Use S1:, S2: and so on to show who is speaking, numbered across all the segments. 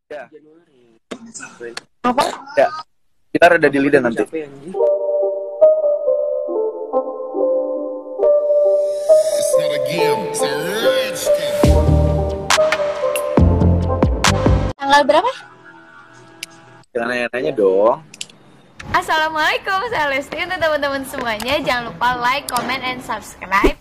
S1: Ya,
S2: Apa?
S1: ya. Kita rada di lidah nanti.
S3: It's not a game, it's a rich thing.
S2: Tanggal berapa?
S1: Jangan nanya-nanya dong.
S2: Assalamualaikum, saya Lesti. Untuk teman-teman semuanya, jangan lupa like, comment, and subscribe.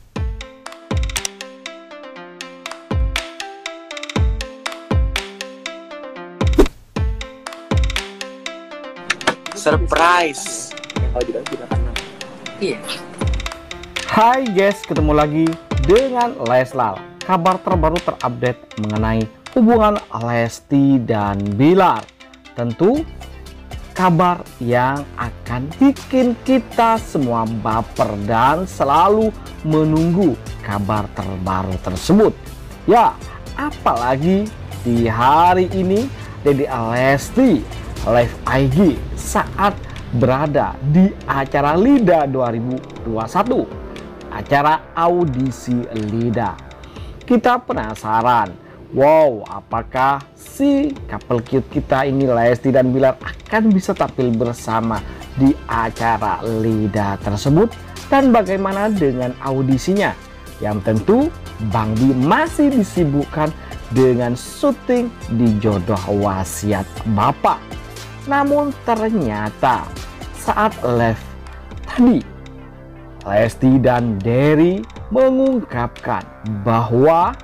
S1: Surprise.
S4: Iya.
S5: Hai guys, ketemu lagi dengan Leslal. Kabar terbaru terupdate mengenai hubungan Lesti dan Bilar. Tentu kabar yang akan bikin kita semua baper dan selalu menunggu kabar terbaru tersebut. Ya, apalagi di hari ini Dede Lesti live IG saat berada di acara LIDA 2021, acara audisi LIDA. Kita penasaran, wow, apakah si couple cute kita ini Lesti dan Bilar akan bisa tampil bersama di acara LIDA tersebut, dan bagaimana dengan audisinya yang tentu Bang Bi masih disibukkan dengan syuting di Jodoh Wasiat Bapak. Namun ternyata saat live tadi, Lesti dan Derry mengungkapkan bahwa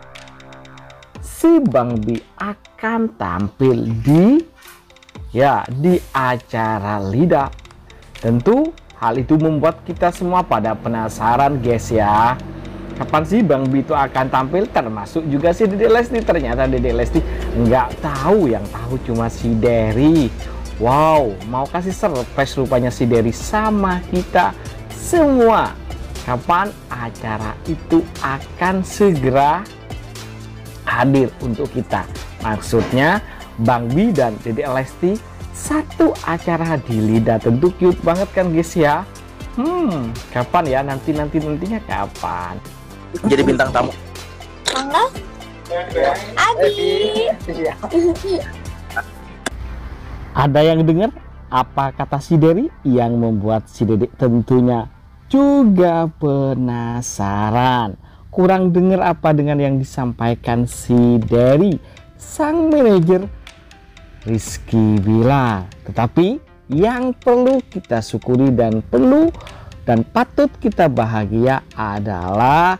S5: si Bang Bi akan tampil di acara LIDA. Tentu hal itu membuat kita semua pada penasaran guys ya. Kapan sih Bang Bi itu akan tampil, termasuk juga si Dede Lesti. Ternyata Dede Lesti nggak tahu, yang tahu cuma si Derry. Wow, mau kasih surprise rupanya si Derry sama kita semua. Kapan acara itu akan segera hadir untuk kita? Maksudnya Bang Bi dan Dede Lesti satu acara di LIDA. Tentu cute banget kan guys ya. Kapan ya, nantinya kapan
S1: Jadi bintang tamu.
S2: Tanggal? Abi.
S5: Ada yang dengar apa kata si Derry yang membuat si Dede tentunya juga penasaran. Kurang dengar apa dengan yang disampaikan si Derry, sang manajer Rizky Bilar. Tetapi yang perlu kita syukuri dan patut kita bahagia adalah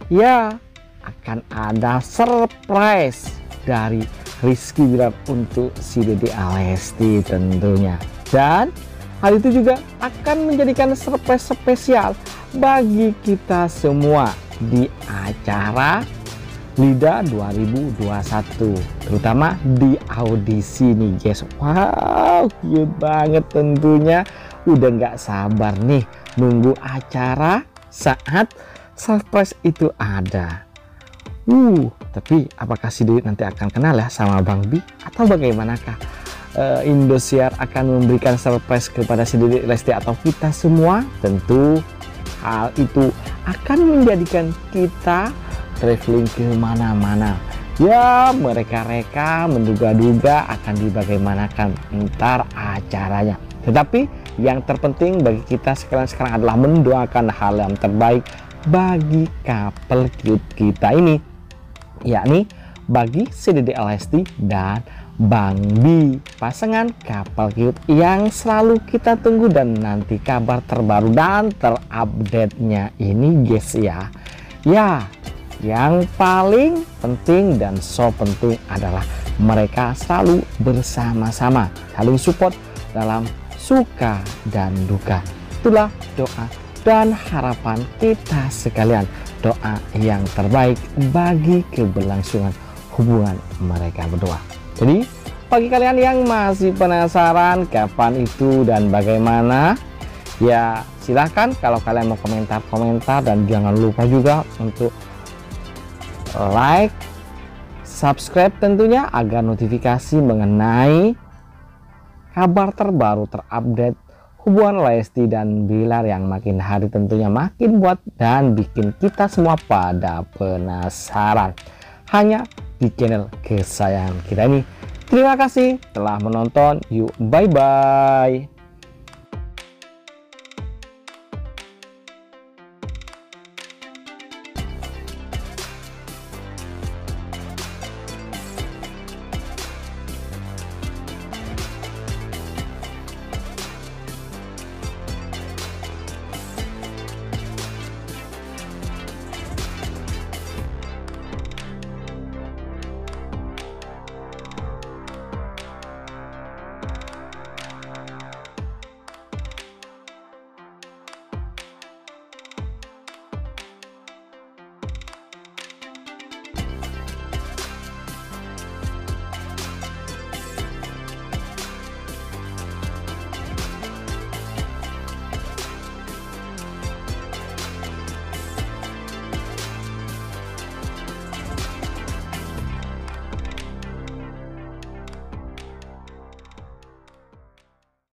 S5: akan ada surprise dari Rizky Bilar untuk si Dede Lesti tentunya. Dan hal itu juga akan menjadikan surprise spesial bagi kita semua di acara LIDA 2021, terutama di audisi nih guys. Wow, cute banget tentunya. Udah nggak sabar nih nunggu acara saat surprise itu ada. Tapi apakah si Dede nanti akan kenal ya sama Bang Bi, atau bagaimanakah Indosiar akan memberikan surprise kepada si Dede Lesti atau kita semua? Tentu hal itu akan menjadikan kita traveling ke mana-mana. Ya, mereka-reka menduga-duga akan dibagaimanakan ntar acaranya. Tetapi yang terpenting bagi kita sekarang adalah mendoakan hal yang terbaik bagi couple cute kita ini, yakni bagi si Dede Lesti dan Bang Bi, pasangan couple cute yang selalu kita tunggu. Dan nanti kabar terbaru dan terupdate-nya ini guys ya. Yang paling penting dan so penting adalah mereka selalu bersama-sama, saling support dalam suka dan duka. Itulah doa dan harapan kita sekalian, doa yang terbaik bagi keberlangsungan hubungan mereka berdua. Jadi bagi kalian yang masih penasaran kapan itu dan bagaimana, ya silahkan kalau kalian mau komentar, dan jangan lupa juga untuk like, subscribe tentunya agar notifikasi mengenai kabar terbaru terupdate hubungan Lesti dan Bilar yang makin hari tentunya makin buat dan bikin kita semua pada penasaran. Hanya di channel kesayangan kita ini, Terima kasih telah menonton. Yuk, bye-bye.